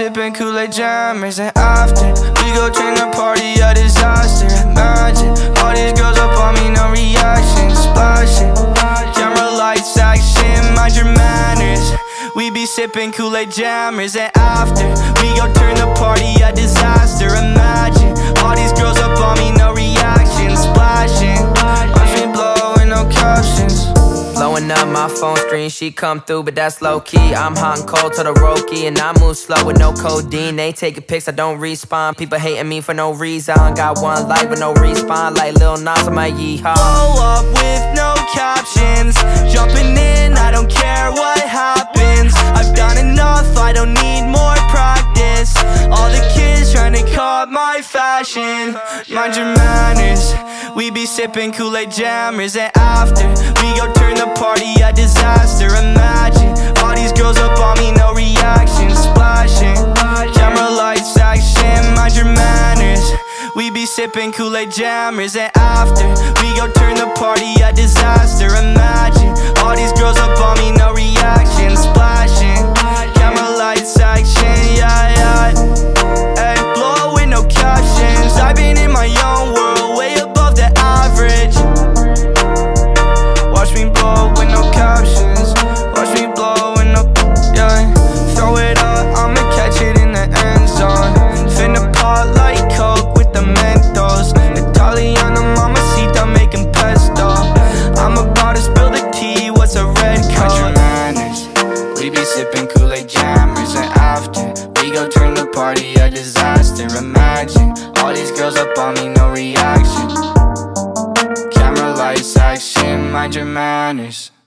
sipping Kool-Aid jammers, and after we go turn the party a disaster. Imagine all these girls up on me, no reaction, splashing. Camera lights, action, mind your manners. We be sipping Kool-Aid jammers, and after we go turn the party a disaster. Imagine all these girls up on me, no reaction, splashing. Watch me blow with no captions. Blowing up my phone screen, she come through, but that's low-key. I'm hot and cold to the Roki, and I move slow with no codeine. They taking pics, I don't respond. People hating me for no reason. Got one life with no respawn, like Lil Nas on my yeehaw. Blow up with no captions, jumping in, I don't care what happens. I've done enough, I don't need more practice. All the kids trying to cop my fashion. Mind your manners. We be sipping Kool-Aid jammers, and after we go turn the party a disaster. Imagine all these girls up on me, no reaction, splashing. Camera lights, action, mind your manners. We be sipping Kool-Aid jammers, and after we go turn the party a disaster. Imagine all these girls up on me, no reaction, splashing. Camera lights, action, yeah, yeah. Ay, blow with no captions. I've been in my own world, way above the average. Watch me blow with no captions. Watch me blow with no, yeah. Throw it up, I'ma catch it in the end zone. Finna pot like Coke with the Mentos. Italiana mamacita making pesto. I'm about to spill the tea, what's a red coat? Mind your manners. We be sipping Kool-Aid jammers, and after we go turn the party a disaster. Imagine all these girls up on me, no reaction. Camera lights, action, mind your manners.